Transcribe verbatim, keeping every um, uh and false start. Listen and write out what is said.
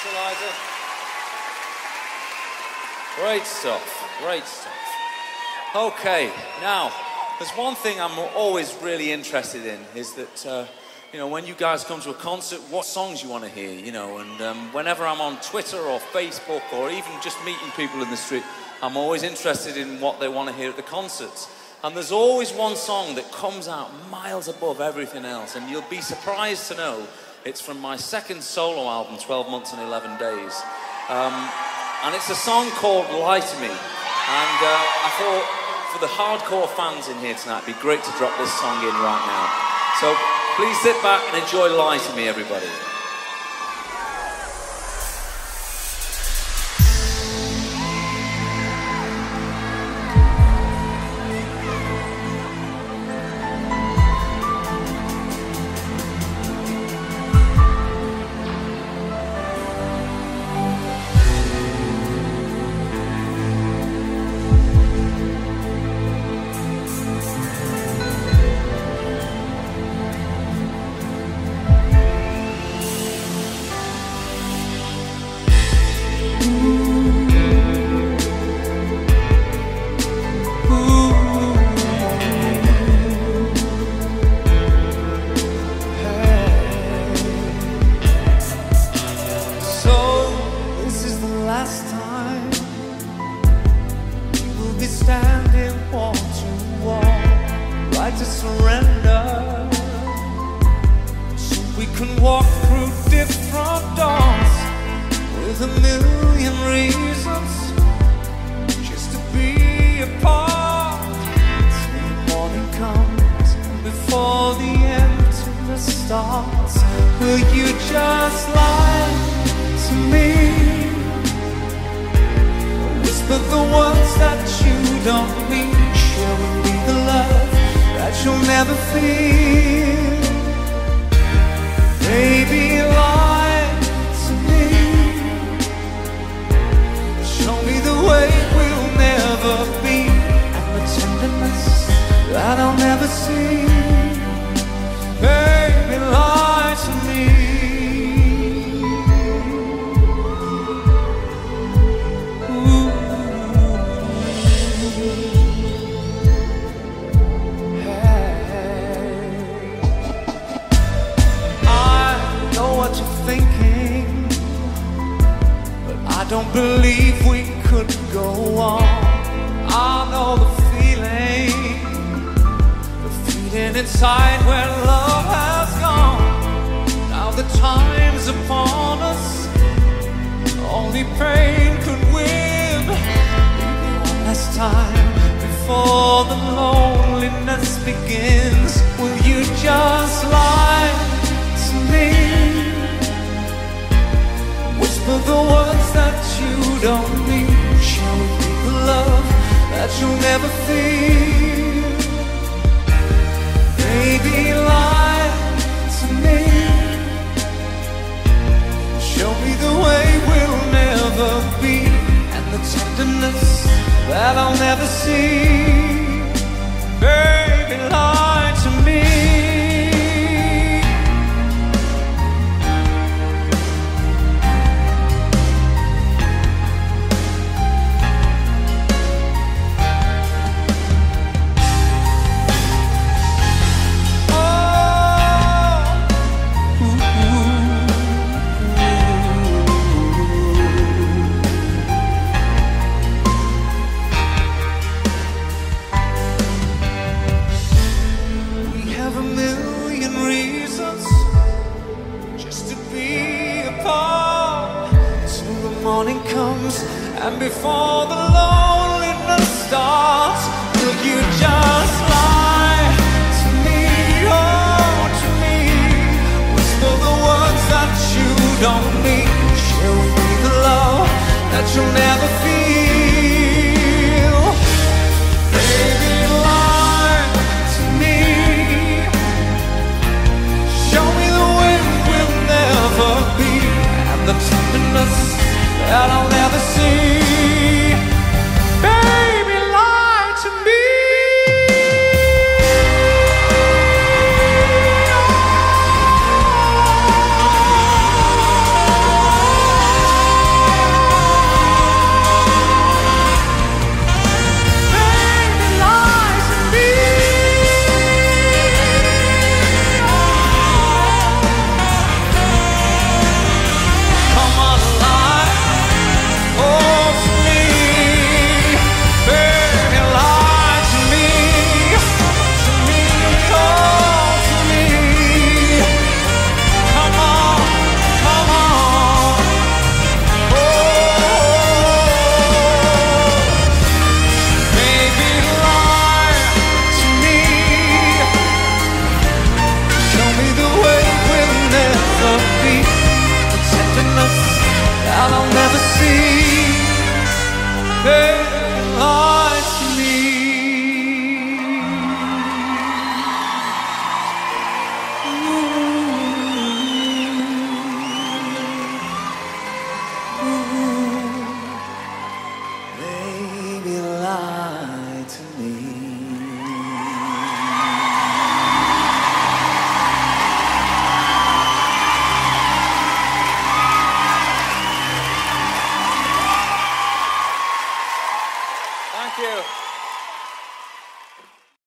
Thanks, Eliza. Great stuff, great stuff. Okay, now, there's one thing I'm always really interested in, is that, uh, you know, when you guys come to a concert, what songs you want to hear, you know, and um, whenever I'm on Twitter or Facebook or even just meeting people in the street, I'm always interested in what they want to hear at the concerts. And there's always one song that comes out miles above everything else, and you'll be surprised to know it's from my second solo album, twelve months and eleven days. Um, and it's a song called Lie to Me. And uh, I thought, for the hardcore fans in here tonight, it'd be great to drop this song in right now. So please sit back and enjoy Lie to Me, everybody. Baby, lie to me.